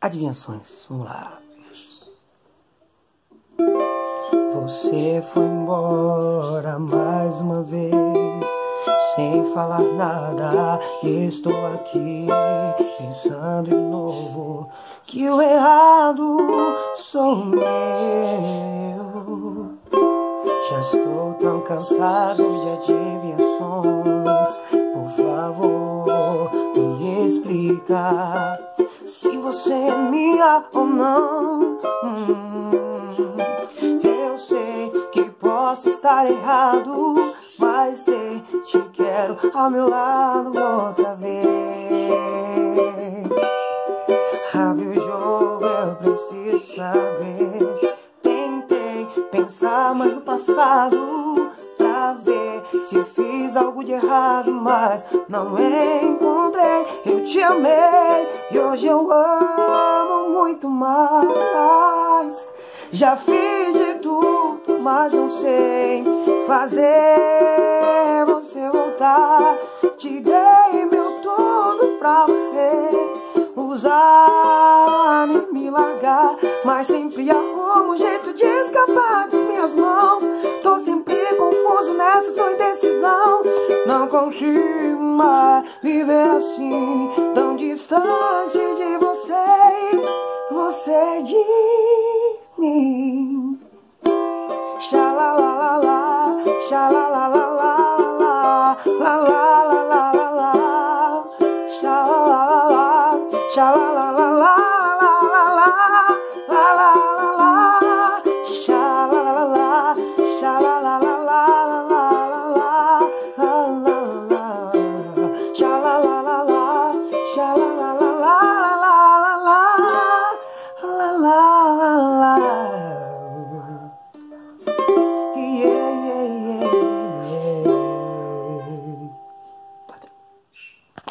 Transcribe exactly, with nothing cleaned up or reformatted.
adivinhações. Vamos lá. Você foi embora mais uma vez, sem falar nada, e estou aqui pensando de novo que o errado sou meu. Já estou tão cansado de adivinhações. Por favor, me explica se você é minha ou não. hum, Eu sei que posso estar errado, mas sei, te quero ao meu lado outra vez. Abre o jogo, eu preciso saber. Tentei pensar mais no passado pra ver se fiz algo de errado, mas não encontrei. Eu te amei e hoje eu amo muito mais. Já fiz de tudo, mas não sei fazer você voltar. Te dei meu tudo pra você usar e me largar, mas sempre arrumo um jeito de escapar das minhas mãos. Tô sempre confuso nessa sua indecisão. Não consigo mais viver assim, tão distante de você, você de mim. Xalalalala, xalalalala, xalalalala, xalalalala.